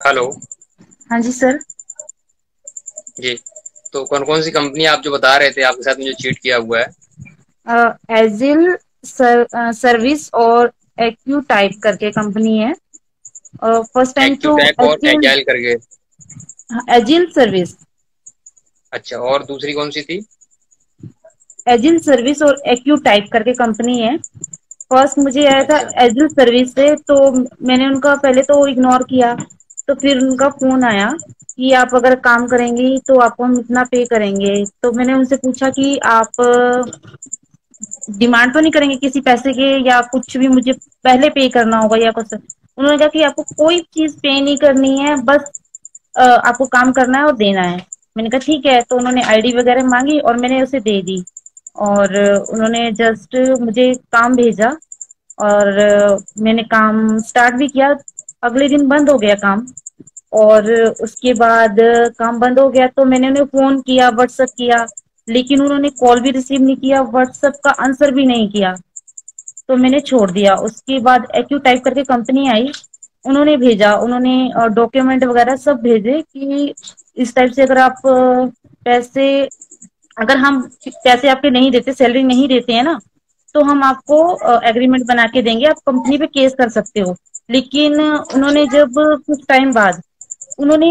Hello. हाँ जी sir. जी। तो कौन-कौन सी कंपनी आप जो बता रहे थे आपके साथ में जो चीट किया हुआ है? एजिल सर्विस और एक्यू टाइप करके कंपनी है। फर्स्ट टाइम तो एक्यूटैक और एजिल एजाइल करके। एजिल सर्विस अच्छा, और दूसरी कौन-सी थी? एजिल सर्विस और एक्यू टाइप करके कंपनी है। फर्स्ट मुझे आया था अच्छा, एजिल सर्विस से, तो मैंने उनका पहले तो इग्नोर किया। तो फिर उनका फोन आया कि आप अगर काम करेंगी तो आपको हम इतना पे करेंगे। तो मैंने उनसे पूछा कि आप डिमांड तो नहीं करेंगे किसी पैसे के, या कुछ भी मुझे पहले पे करना होगा या कुछ। उन्होंने कहा कि आपको कोई चीज पे नहीं करनी है, बस आपको काम करना है और देना है। मैंने कहा ठीक है। तो उन्होंने आईडी वगैरह मांगी और मैंने उसे दे दी। और उन्होंने जस्ट मुझे काम भेजा। और मैंने काम स्टार्ट भी किया। अगले दिन बंद हो गया काम। और उसके बाद काम बंद हो गया तो मैंने उन्हें फोन किया, व्हाट्सएप किया, लेकिन उन्होंने कॉल भी रिसीव नहीं किया, व्हाट्सएप का आंसर भी नहीं किया। तो मैंने छोड़ दिया। उसके बाद एक्यू टाइप करके कंपनी आई। उन्होंने भेजा, उन्होंने डॉक्यूमेंट वगैरह सब भेजे कि इस टाइप से अगर आप पैसे अगर हम पैसे आपके नहीं देते, सैलरी नहीं देते हैं ना, तो हम आपको एग्रीमेंट बना के देंगे, आप कंपनी पे केस कर सकते हो। लेकिन अच्छा, उन्होंने जब कुछ टाइम बाद उन्होंने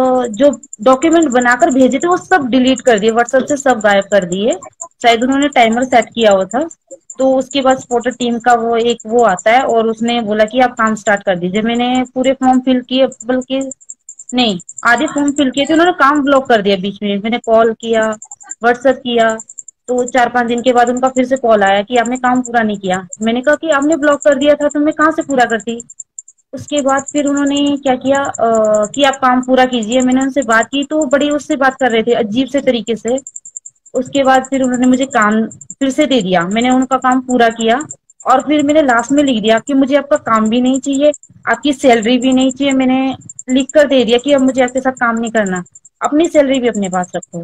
जो डॉक्यूमेंट बनाकर भेजे थे वो सब डिलीट कर दिए, व्हाट्सएप से सब गायब कर दिए। शायद उन्होंने टाइमर सेट किया हुआ था। तो उसके बाद सपोर्टर टीम का वो आता है और उसने बोला कि आप काम स्टार्ट कर दीजिए। मैंने पूरे फॉर्म फिल किए, बल्कि नहीं, आधे फॉर्म फिल किए थे, उन्होंने काम ब्लॉक कर दिया बीच में। मैंने कॉल किया, व्हाट्सएप किया। तो 4-5 दिन के बाद उनका फिर से कॉल आया कि आपने काम पूरा नहीं किया। मैंने कहा कि आपने ब्लॉक कर दिया था तो मैं कहाँ से पूरा करती। उसके बाद फिर उन्होंने क्या किया कि आप काम पूरा कीजिए। मैंने उनसे बात की तो बड़ी उससे बात कर रहे थे अजीब से तरीके से। उसके बाद फिर उन्होंने मुझे काम फिर से दे दिया, मैंने उनका काम पूरा किया। और फिर मैंने लास्ट में लिख दिया कि मुझे आपका काम भी नहीं चाहिए, आपकी सैलरी भी नहीं चाहिए। मैंने लिख कर दे दिया कि अब मुझे आपके साथ काम नहीं करना, अपनी सैलरी भी अपने पास रखो।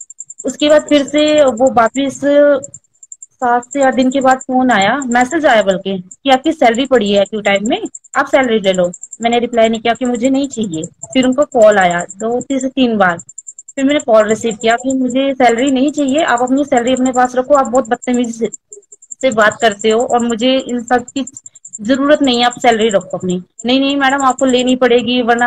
उसके बाद फिर अच्छा, से वो वापिस 7 से 8 दिन के बाद फोन आया, मैसेज आया बल्कि, कि आपकी सैलरी पड़ी है क्यू टाइम में, आप सैलरी ले लो। मैंने रिप्लाई नहीं किया कि मुझे नहीं चाहिए। फिर उनको कॉल आया 2 से 3 बार। फिर मैंने कॉल रिसीव किया कि मुझे सैलरी नहीं चाहिए, आप अपनी सैलरी अपने पास रखो, आप बहुत बदतमीजी से बात करते हो और मुझे इन सब की जरूरत नहीं है, आप सैलरी रखो अपनी। नहीं नहीं मैडम, आपको लेनी पड़ेगी वरना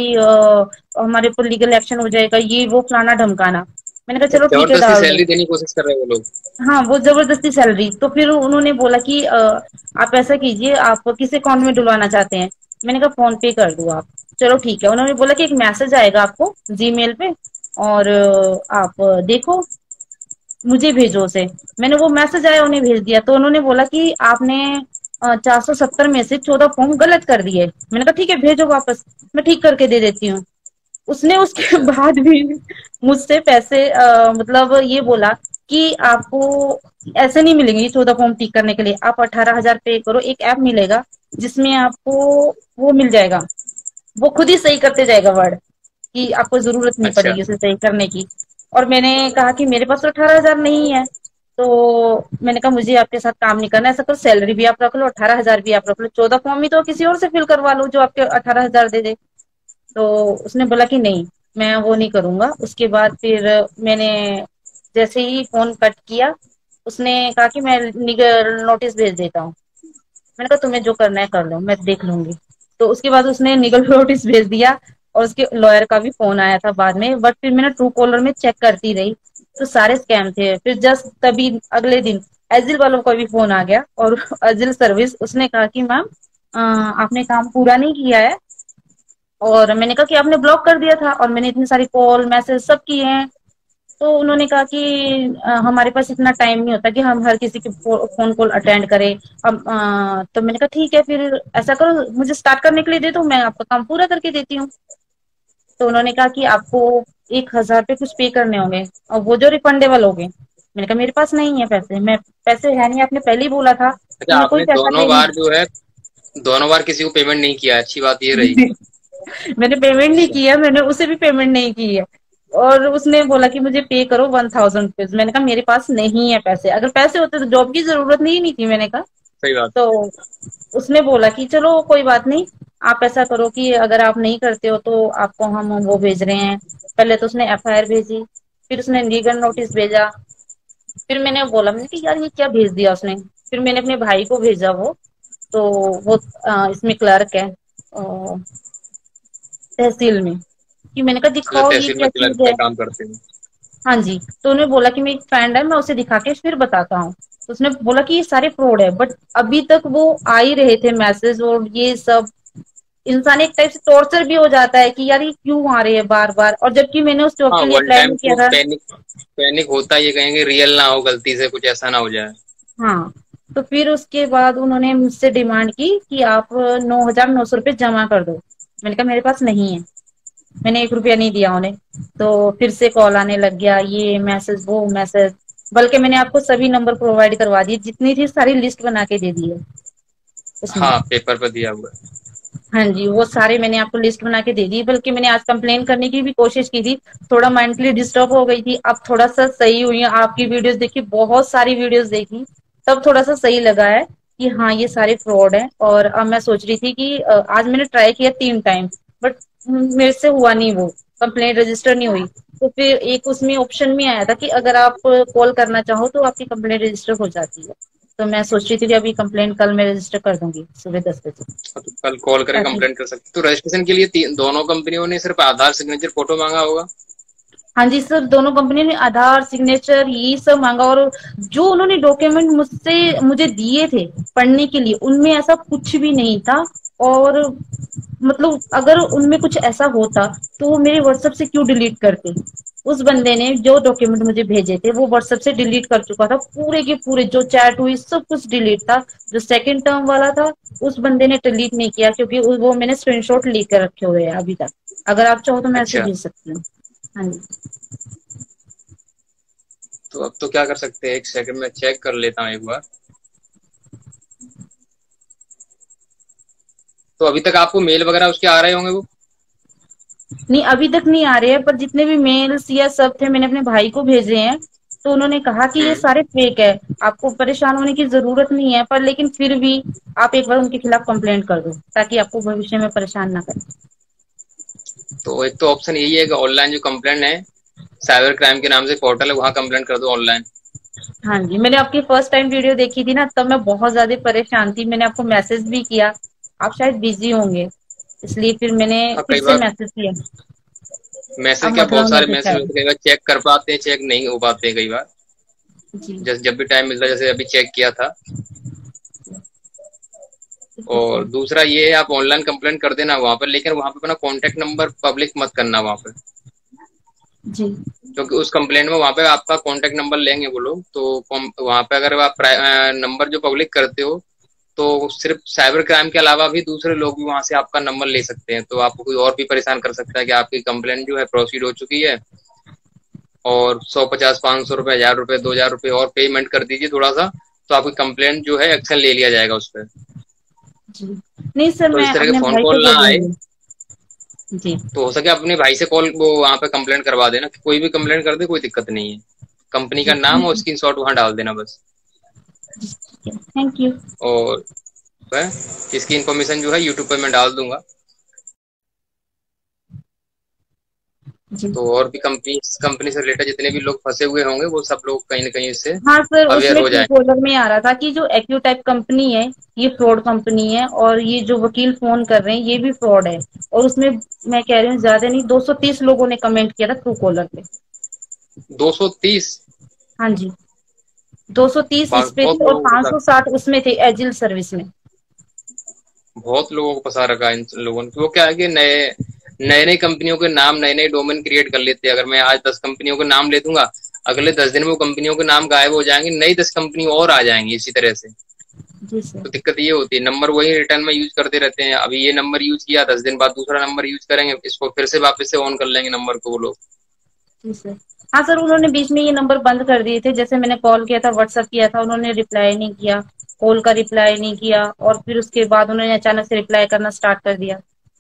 हमारे ऊपर लीगल एक्शन हो जाएगा, ये वो फलाना ढमकाना। मैंने कहा चलो ठीक है, जबरदस्ती डाल दो। सैलरी देने की कोशिश कर रहे हैं वो लोग। हाँ, वो जबरदस्ती सैलरी। तो फिर उन्होंने बोला कि आप ऐसा कीजिए, आप किस अकाउंट में डलवाना चाहते हैं। मैंने कहा फोन पे कर दो आप। चलो ठीक है। उन्होंने बोला कि एक मैसेज आएगा आपको जीमेल पे, और आप देखो, मुझे भेजो उसे। मैंने वो मैसेज आया उन्हें भेज दिया। तो उन्होंने बोला कि आपने 470 में से 14 फॉर्म गलत कर दिए। मैंने कहा ठीक है, भेजो वापस, मैं ठीक करके दे देती हूँ। उसने उसके अच्छा, बाद भी मुझसे पैसे मतलब ये बोला कि आपको ऐसे नहीं मिलेंगे 14 फॉर्म ठीक करने के लिए, आप 18,000 पे करो, एक ऐप मिलेगा जिसमें आपको वो मिल जाएगा, वो खुद ही सही करते जाएगा वर्ड, कि आपको जरूरत नहीं अच्छा, पड़ेगी उसे सही करने की। और मैंने कहा कि मेरे पास तो 18,000 नहीं है। तो मैंने कहा मुझे आपके साथ काम नहीं करना, ऐसा करो सैलरी भी आप रख लो, 18,000 भी आप रख लो, 14 फॉर्म ही तो किसी और से फिल करवा लो जो आपके 18,000 दे दे। तो उसने बोला कि नहीं, मैं वो नहीं करूंगा। उसके बाद फिर मैंने जैसे ही फोन कट किया, उसने कहा कि मैं लीगल नोटिस भेज देता हूँ। मैंने कहा तुम्हें जो करना है कर लो, मैं देख लूंगी। तो उसके बाद उसने लीगल नोटिस भेज दिया। और उसके लॉयर का भी फोन आया था बाद में, बट फिर मैंने ट्रू कॉलर में चेक करती रही तो सारे स्कैम थे। फिर जस्ट तभी अगले दिन एजिल वालों का भी फोन आ गया, और एजिल सर्विस, उसने कहा कि मैम आपने काम पूरा नहीं किया है। और मैंने कहा कि आपने ब्लॉक कर दिया था और मैंने इतनी सारी कॉल मैसेज सब किए हैं। तो उन्होंने कहा कि हमारे पास इतना टाइम नहीं होता कि हम हर किसी के फोन कॉल अटेंड करें। अब तो मैंने कहा ठीक है, फिर ऐसा करो मुझे स्टार्ट करने के लिए दे दो, मैं आपका काम पूरा करके देती हूँ। तो उन्होंने कहा कि आपको 1,000 पे कुछ पे करने होंगे और वो जो रिफंडेबल होंगे। मैंने कहा मेरे पास नहीं है पैसे, मैं पैसे है नहीं, आपने पहले ही बोला था कि अच्छा। मैं कोई आपने पैसा दोनों पे बार जो है, दोनों बार किसी को पेमेंट नहीं किया, अच्छी बात ये रही। नहीं। मैंने पेमेंट नहीं अच्छा, किया, मैंने उसे भी पेमेंट नहीं की है। और उसने बोला कि मुझे पे करो 1,000 रुपीज। मैंने कहा मेरे पास नहीं है पैसे, अगर पैसे होते तो जॉब की जरूरत नहीं थी। मैंने कहा सही बात। तो उसने बोला कि चलो कोई बात नहीं, आप ऐसा करो कि अगर आप नहीं करते हो तो आपको हम वो भेज रहे हैं। पहले तो उसने एफआईआर भेजी, फिर उसने लीगल नोटिस भेजा। फिर मैंने बोला, मैंने कि यार ये क्या भेज दिया उसने। फिर मैंने अपने भाई को भेजा वो, तो वो इसमें क्लर्क है तहसील में, कि मैंने कहा अच्छा, दिखाओ ये तहसील में क्या क्लर्क चीज का है। काम करते हैं। हाँ जी। तो उन्होंने बोला कि मेरी फ्रेंड है, मैं उसे दिखा के फिर बताता हूँ। तो उसने बोला कि ये सारे फ्रॉड है, बट अभी तक वो आ ही रहे थे मैसेज और ये सब। इंसान एक टाइप से टॉर्चर भी हो जाता है कि यार ये क्यों आ रहे हैं बार बार, और जबकि मैंने उस जॉब हाँ, के लिए वन अप्लाई टाइम नहीं किया तो था। पैनिक पैनिक होता ही है, कहेंगे रियल ना हो, गलती से कुछ ऐसा ना हो जाए। हाँ। तो फिर उसके बाद उन्होंने मुझसे डिमांड की कि आप 9,900 रुपये जमा कर दो। मैंने कहा मेरे पास नहीं है। मैंने 1 रुपया नहीं दिया उन्हें। तो फिर से कॉल आने लग गया, ये मैसेज वो मैसेज। बल्कि मैंने आपको सभी नंबर प्रोवाइड करवा दिए, जितनी थी सारी लिस्ट बना के दे दी है उसमें। हाँ, पेपर पर दिया हुआ है। हाँ जी, वो सारे मैंने आपको लिस्ट बना के दे दी। बल्कि मैंने आज कंप्लेन करने की भी कोशिश की थी। थोड़ा मेंटली डिस्टर्ब हो गई थी, अब थोड़ा सा सही हुई है। आपकी वीडियोस देखी, बहुत सारी वीडियोस देखी, तब थोड़ा सा सही लगा है कि हाँ ये सारे फ्रॉड है। और अब मैं सोच रही थी कि आज मैंने ट्राई किया 3 टाइम, बट मेरे से हुआ नहीं, वो कंप्लेंट रजिस्टर नहीं हुई। तो फिर एक उसमें ऑप्शन में आया था कि अगर आप कॉल करना चाहो तो आपकी कंप्लेंट रजिस्टर हो जाती है। तो मैं सोच रही थी कि अभी कंप्लेंट कल मैं रजिस्टर कर दूंगी सुबह 10 बजे, हाँ, तो कल कॉल करके ताकि। कंप्लेंट कर सकते। तो रजिस्ट्रेशन के लिए दोनों कंपनियों ने सिर्फ आधार, सिग्नेचर, फोटो मांगा होगा। हाँ जी सर, दोनों कंपनी ने आधार सिग्नेचर ये सब मांगा। और जो उन्होंने डॉक्यूमेंट मुझे दिए थे पढ़ने के लिए, उनमें ऐसा कुछ भी नहीं था। और मतलब अगर उनमें कुछ ऐसा होता तो वो मेरे व्हाट्सएप से क्यों डिलीट करते। उस बंदे ने जो डॉक्यूमेंट मुझे भेजे थे वो व्हाट्सएप से डिलीट कर चुका था, पूरे के पूरे जो चैट हुई सब कुछ डिलीट था। जो सेकंड टर्म वाला था उस बंदे ने डिलीट नहीं किया, क्योंकि वो मैंने स्क्रीनशॉट लेकर रखे हुए हैं अभी तक। अगर आप चाहो तो मैं ऐसे अच्छा, भेज सकती हूँ। हाँ जी। तो अब तो क्या कर सकते हैं, एक सेकंड में चेक कर लेता हूँ एक बार। तो अभी तक आपको मेल वगैरह उसके आ रहे होंगे वो। नहीं, अभी तक नहीं आ रहे हैं, पर जितने भी मेल्स या सब थे मैंने अपने भाई को भेजे हैं। तो उन्होंने कहा कि ये हम्म। सारे फेक है, आपको परेशान होने की जरूरत नहीं है। पर लेकिन फिर भी आप एक बार उनके खिलाफ कंप्लेंट कर दो, ताकि आपको भविष्य में परेशान ना करें। तो एक तो ऑप्शन यही है कि ऑनलाइन जो कंप्लेंट है, साइबर क्राइम के नाम से पोर्टल है, वहां कंप्लेंट कर दो ऑनलाइन। हाँ जी, मैंने आपकी फर्स्ट टाइम वीडियो देखी थी ना, तब मैं बहुत ज्यादा परेशान थी। मैंने आपको मैसेज भी किया, आप शायद बिजी होंगे, इसलिए फिर मैंने हाँ, फिर कई से बार मैसेज किया। मैसेज अब क्या, बहुत मतलब नहीं सारे देखा मैसेज है। होते हैं, कई बार चेक कर पाते हैं, चेक नहीं हो पाते हैं कई बार। जी। जैसे जब भी टाइम मिलता है, जैसे अभी चेक किया था। जी और सर। दूसरा ये है, आप ऑनलाइन कंप्लेंट कर देना वहां पर, लेकिन वहां पे अपना कॉन्टेक्ट नंबर पब्लिक मत करना वहां पे। जी। क्योंकि उस कंप्लेंट में वहां पे आपका कॉन्टेक्ट नंबर लेंगे वो लोग, तो वहां पे अगर आप नंबर जो पब्लिक करते हो, तो सिर्फ साइबर क्राइम के अलावा भी दूसरे लोग भी वहां से आपका नंबर ले सकते हैं। तो आपको कोई और भी परेशान कर सकता है कि आपकी कंप्लेंट जो है प्रोसीड हो चुकी है, और 150, 500 रुपए, 1000 रुपए, 2000 रुपए और पेमेंट कर दीजिए थोड़ा सा, तो आपकी कंप्लेंट जो है एक्शन ले लिया जाएगा उस पर। जी। नहीं सर, तो मैं इस तरह के अपने फोन भाई को कॉल ना आए। बोलूंगी। जी। तो हो सके अपने भाई से कॉल वो वहां पे कंप्लेंट करवा देना, कि कोई भी कंप्लेंट कर दे, कोई दिक्कत नहीं है। कंपनी का जी नाम ठीक और है। स्क्रीनशॉट वहां डाल देना बस। Thank you. और वह इसकी इन्फॉर्मेशन जो है यूट्यूब पे मैं डाल दूंगा। जी। तो और भी कंपनी कंपनी से रिलेटेड जितने भी लोग फंसे हुए होंगे, वो सब लोग कहीं ना कहीं इससे हाँ सर, अवेयर उसमें हो ट्रू जाए। कॉलर में आ रहा था कि जो एक्यू टाइप कंपनी है ये फ्रॉड कंपनी है, और ये जो वकील फोन कर रहे हैं ये भी फ्रॉड है। और उसमें मैं कह रही हूँ ज्यादा नहीं, 230 लोगों ने कमेंट किया था ट्रू कॉलर पे। 230। हाँ जी। 230 इस पे बहुत थे और लोगों को फंसा, 560 उसमें थे एजिल सर्विस में। बहुत लोगों को फंसा रखा है इन लोगों ने। वो क्या है कि नए नए नई कंपनियों के नाम, नए नए डोमेन क्रिएट कर लेते हैं। अगर मैं आज 10 कंपनियों के नाम ले दूंगा, अगले 10 दिन में वो कंपनियों के नाम गायब हो जाएंगे, नई 10 कंपनी और आ जाएंगी इसी तरह से। जी सर। तो दिक्कत ये होती है, नंबर वही रिटर्न में यूज करते रहते हैं। अभी ये नंबर यूज किया, 10 दिन बाद दूसरा नंबर यूज करेंगे, इसको फिर से वापस से ऑन कर लेंगे नंबर को वो लोग। जी सर। हाँ सर, उन्होंने बीच में ये नंबर बंद कर दिए थे। जैसे मैंने कॉल किया था, व्हाट्सअप किया था, उन्होंने रिप्लाई नहीं किया, कॉल का रिप्लाई नहीं किया। और फिर उसके बाद उन्होंने अचानक से रिप्लाई करना स्टार्ट कर दिया।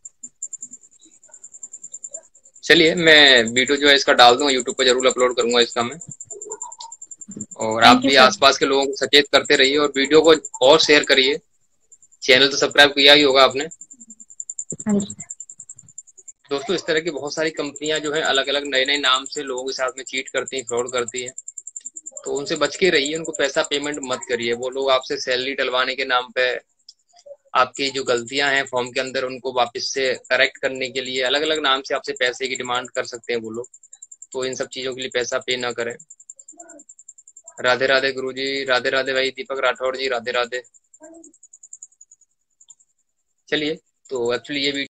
चलिए, मैं वीडियो जो है इसका डाल दूंगा यूट्यूब पर, जरूर अपलोड करूंगा इसका मैं। और आप थैंक यू भी सर। आसपास के लोगों को सचेत करते रहिए, और वीडियो को और शेयर करिए। चैनल तो सब्सक्राइब किया ही होगा आपने। हाँ जी। दोस्तों इस तरह की बहुत सारी कंपनियां जो है अलग अलग नए नए नाम से लोगों के साथ में चीट करती हैं, फ्रॉड करती हैं। तो उनसे बच के रहिए, उनको पैसा पेमेंट मत करिए। वो लोग आपसे सैलरी डलवाने के नाम पे आपकी जो गलतियां हैं फॉर्म के अंदर उनको वापस से करेक्ट करने के लिए अलग अलग नाम से आपसे पैसे की डिमांड कर सकते हैं वो लोग। तो इन सब चीजों के लिए पैसा पे ना करें। राधे राधे गुरु जी, राधे राधे भाई दीपक राठौड़ जी, राधे राधे। चलिए, तो एक्चुअली ये